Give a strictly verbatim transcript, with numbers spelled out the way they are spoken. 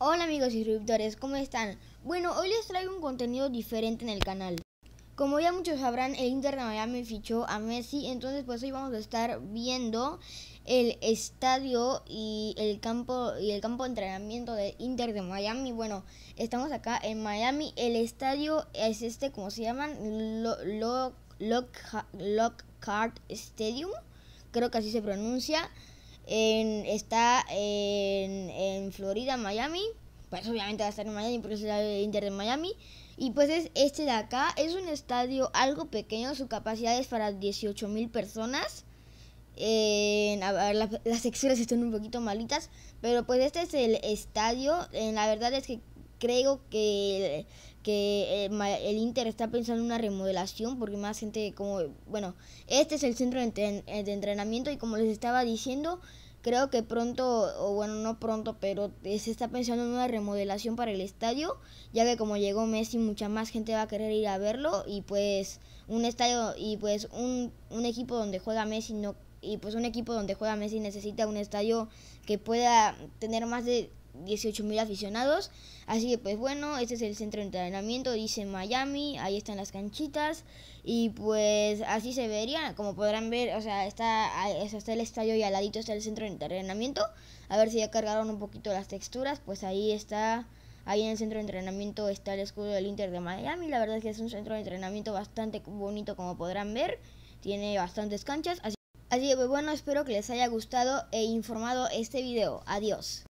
Hola amigos y suscriptores, ¿cómo están? Bueno, hoy les traigo un contenido diferente en el canal. Como ya muchos sabrán, el Inter de Miami fichó a Messi, entonces pues hoy vamos a estar viendo el estadio y el campo y el campo de entrenamiento del Inter de Miami. Bueno, estamos acá en Miami, el estadio es este, ¿cómo se llaman? Lo, lo, Lock- Lockhart Stadium, creo que así se pronuncia. En, está en, en Florida, Miami. Pues obviamente va a estar en Miami porque es el Inter de Miami. Y pues es este de acá. Es un estadio algo pequeño. Su capacidad es para dieciocho mil personas. Eh, a ver, la, las texturas están un poquito malitas. Pero pues este es el estadio. Eh, la verdad es que creo que, que el, el Inter está pensando en una remodelación. Porque más gente como... Bueno, este es el centro de, entren, de entrenamiento. Y como les estaba diciendo... Creo que pronto, o bueno, no pronto, pero se está pensando en una remodelación para el estadio, ya que como llegó Messi, mucha más gente va a querer ir a verlo y pues un estadio y pues un, un equipo donde juega Messi no y pues un equipo donde juega Messi necesita un estadio que pueda tener más de dieciocho mil aficionados. Así que pues bueno, este es el centro de entrenamiento, dice Miami, ahí están las canchitas y pues así se vería, como podrán ver, o sea, está, está el estadio y al ladito está el centro de entrenamiento. A ver si ya cargaron un poquito las texturas, pues ahí está, ahí en el centro de entrenamiento está el escudo del Inter de Miami. La verdad es que es un centro de entrenamiento bastante bonito, como podrán ver, tiene bastantes canchas, así Así que pues bueno, espero que les haya gustado e informado este video. Adiós.